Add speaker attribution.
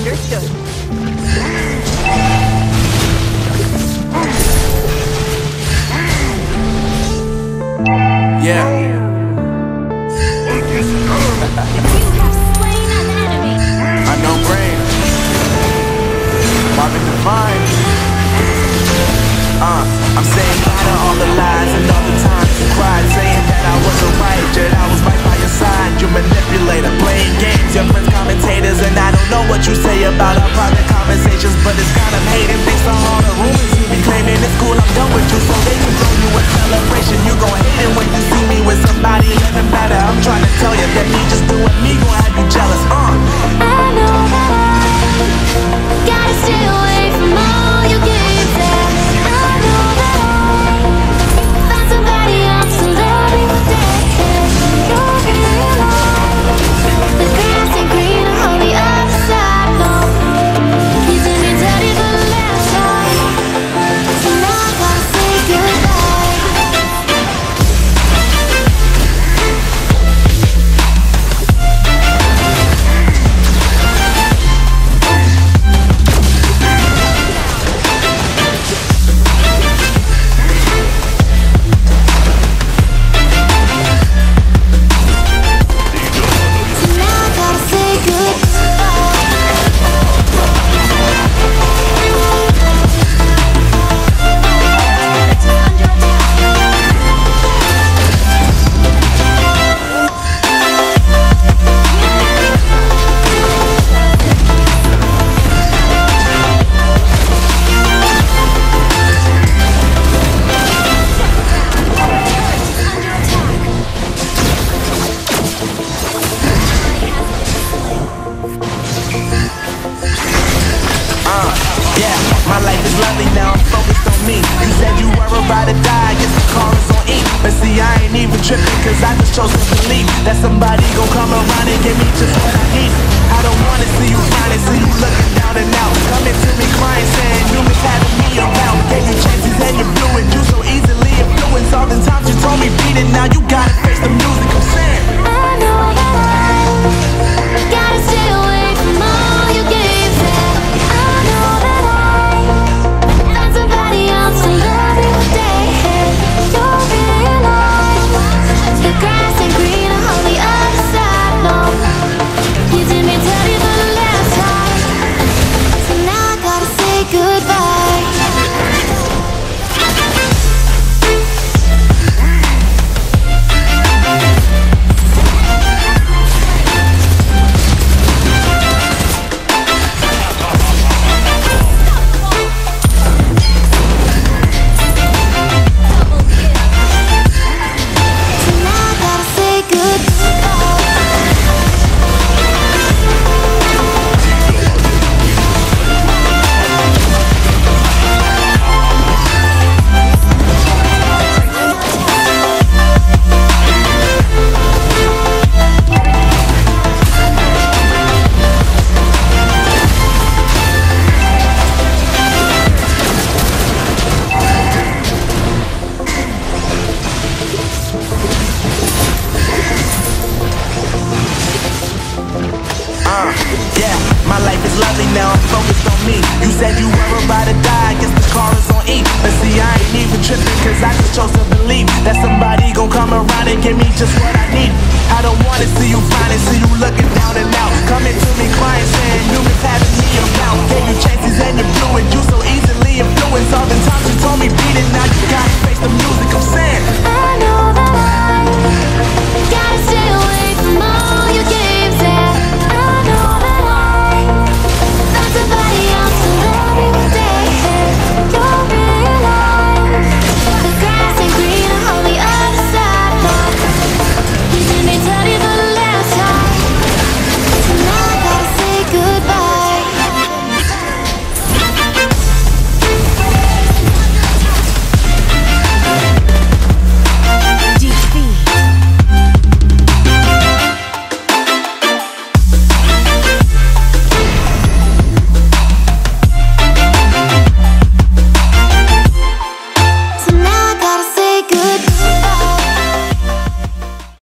Speaker 1: Understood.
Speaker 2: Yeah. Unknown brain. Marvin Divine. I'm saying bye to all the lies and all the times you cried, saying that I wasn't right, that I was right by your side. You manipulator, playing games, your friends commentators, and I don't know what you say about our private conversations, but it's kind of hating based on all the rumors you be claiming. It's cool, I'm done with you, so they can throw you a celebration. You gon' hate it when you see me with somebody living better. I'm trying to tell you that me just doing me gon' have you jealous.
Speaker 3: I know that I gotta stay away from all your games. I know that I found somebody else to love me one day. You'll realize the grass ain't greener on the other side. No, you did me dirty for the last time, so now I gotta say goodbye.
Speaker 2: My life is lovely now, I'm focused on me. You said you were about to die, I guess the car is on E. But see, I ain't even tripping, cause I just chose to believe that somebody gon' come around and give me just what I need. I don't wanna see you crying, see you looking down and out, coming to me crying, saying you miss having me around. Gave you chances and you blew it, you so easily influenced. All the times you told me beat it, now you gotta face the music. I'm saying
Speaker 3: I know that I gotta stay away from all your games. I know that I found somebody else to love me one day. You'll realize the grass ain't greener on the other side. No, you did me dirty for the last time, so now I gotta say goodbye.
Speaker 2: yeah, my life is lovely now, I'm focused on me. You said you were about to die, I guess the car is on E. But see, I ain't even tripping, cause I just chose to believe that somebody gon' come around and give me just what I need. I don't wanna see you finding, see you looking down and out,